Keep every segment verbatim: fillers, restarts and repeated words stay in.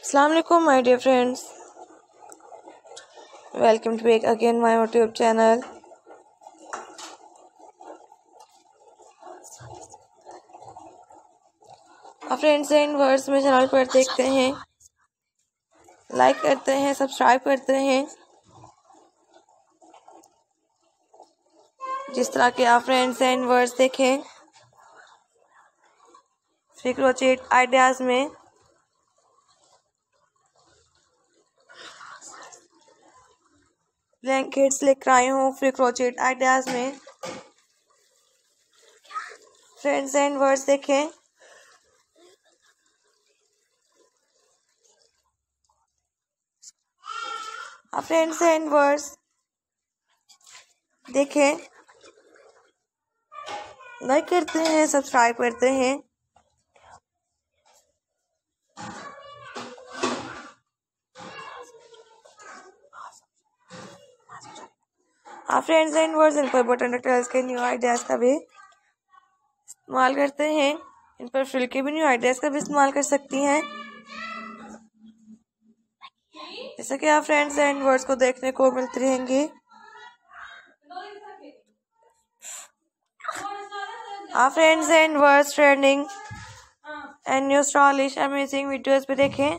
Assalamu alaikum my dear friends, welcome to back again my YouTube channel. आप friends and words में channel पर देखते हैं, like करते हैं, सब्सक्राइब करते हैं। जिस तरह के आप फ्रेंड्स एंड वर्ड्स देखें फ्री क्रोचेट आइडियाज़ में ब्लैंकेट्स लेकर आई हूँ फ्री क्रोचेट आइडियाज़ में। फ्रेंड्स एंड वर्ड्स देखें, आप फ्रेंड्स एंड वर्ड्स देखें, लाइक करते हैं, सब्सक्राइब करते हैं। आप फ्रेंड्स एंड वर्ड्स इन पर बटन डिटेल्स के न्यू आइडियाज़ का भी इस्तेमाल करते हैं, इन पर फ्रिल के भी न्यू आइडियाज़ का भी इस्तेमाल कर सकती हैं। जैसा कि आप फ्रेंड्स एंड वर्ड्स को देखने को मिलती रहेंगी। आप friends and words trending and new stylish amazing videos भी देखें।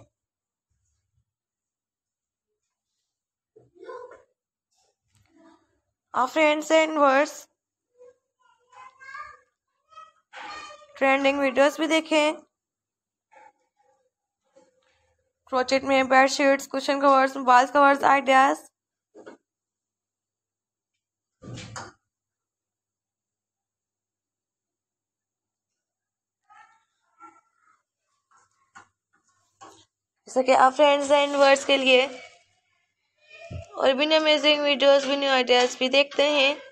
आप friends and words trending videos भी देखें। क्रोचेट में bedsheets, cushion covers, mobile covers ideas. जैसा कि आप फ्रेंड्स एंड वर्ड्स के लिए और भी अमेजिंग वीडियोस भी न्यू आइडियाज भी देखते हैं।